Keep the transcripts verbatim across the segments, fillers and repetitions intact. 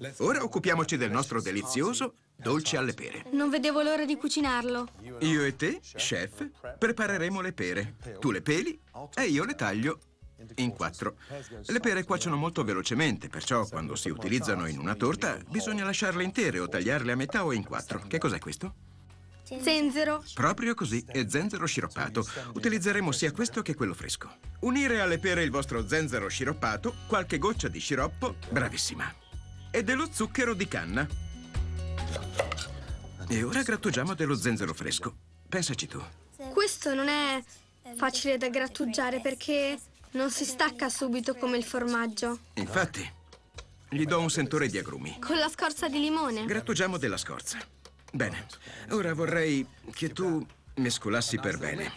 ora occupiamoci del nostro delizioso dolce alle pere. Non vedevo l'ora di cucinarlo. Io e te, chef, prepareremo le pere. Tu le peli e io le taglio in quattro. Le pere cuociono molto velocemente, perciò quando si utilizzano in una torta bisogna lasciarle intere o tagliarle a metà o in quattro. Che cos'è questo? Zenzero. Proprio così, è zenzero sciroppato. Utilizzeremo sia questo che quello fresco. Unire alle pere il vostro zenzero sciroppato, qualche goccia di sciroppo, bravissima, e dello zucchero di canna. E ora grattugiamo dello zenzero fresco. Pensaci tu. Questo non è facile da grattugiare perché non si stacca subito come il formaggio. Infatti, gli do un sentore di agrumi. Con la scorza di limone. Grattugiamo della scorza. Bene, ora vorrei che tu mescolassi per bene.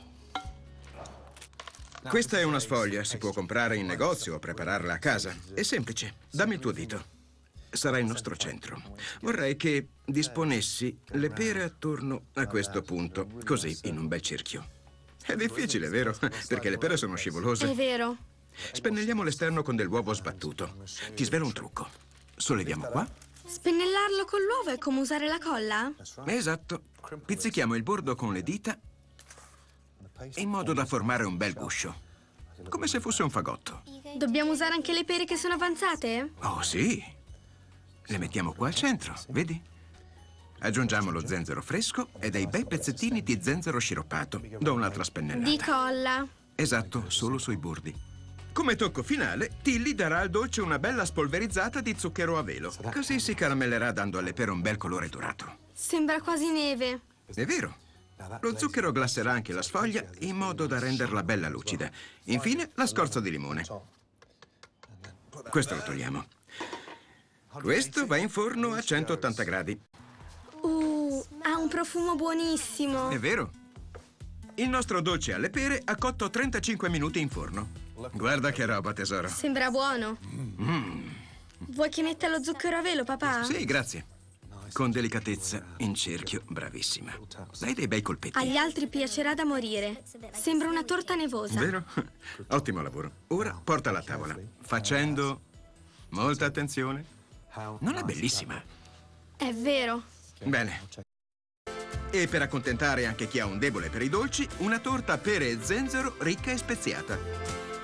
Questa è una sfoglia, si può comprare in negozio o prepararla a casa. È semplice. Dammi il tuo dito. Sarà il nostro centro. Vorrei che disponessi le pere attorno a questo punto, così, in un bel cerchio. È difficile, vero? Perché le pere sono scivolose. È vero. Spennelliamo l'esterno con dell'uovo sbattuto. Ti svelo un trucco. Solleviamo qua. Spennellarlo con l'uovo è come usare la colla? Esatto. Pizzichiamo il bordo con le dita in modo da formare un bel guscio. Come se fosse un fagotto. Dobbiamo usare anche le pere che sono avanzate? Oh, sì. Le mettiamo qua al centro, vedi? Aggiungiamo lo zenzero fresco e dei bei pezzettini di zenzero sciroppato. Do un'altra spennellata. Di colla. Esatto, solo sui bordi. Come tocco finale, Tilly darà al dolce una bella spolverizzata di zucchero a velo. Così si caramellerà dando alle pere un bel colore dorato. Sembra quasi neve. È vero. Lo zucchero glasserà anche la sfoglia in modo da renderla bella lucida. Infine, la scorza di limone. Questo lo togliamo. Questo va in forno a centottanta gradi. Uh, ha un profumo buonissimo. È vero. Il nostro dolce alle pere ha cotto trentacinque minuti in forno. Guarda che roba, tesoro. Sembra buono. Mm. Vuoi che metta lo zucchero a velo, papà? Sì, grazie. Con delicatezza, in cerchio, bravissima. Dai dei bei colpetti. Agli altri piacerà da morire. Sembra una torta nevosa. Vero? Ottimo lavoro. Ora portala a tavola, facendo molta attenzione. Non è bellissima? È vero. Bene. E per accontentare anche chi ha un debole per i dolci, una torta pere e zenzero ricca e speziata.